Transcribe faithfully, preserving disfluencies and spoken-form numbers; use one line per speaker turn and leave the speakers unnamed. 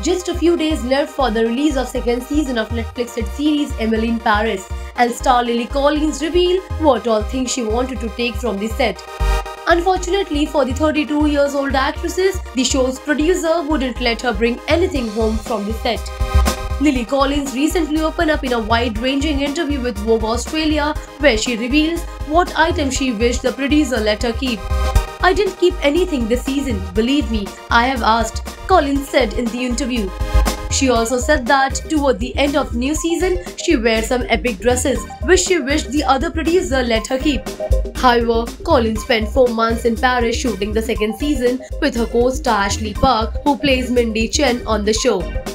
Just a few days left for the release of second season of Netflix hit series Emily in Paris, and star Lily Collins revealed what all things she wanted to take from the set. Unfortunately for the thirty-two years old actress, the show's producer wouldn't let her bring anything home from the set. Lily Collins recently opened up in a wide-ranging interview with Vogue Australia, where she reveals what items she wished the producer let her keep. "I didn't keep anything this season, believe me, I have asked," Collins said in the interview. She also said that toward the end of the new season, she wears some epic dresses, which she wished the other producer let her keep. However, Collins spent four months in Paris shooting the second season with her co-star Ashley Park, who plays Mindy Chen on the show.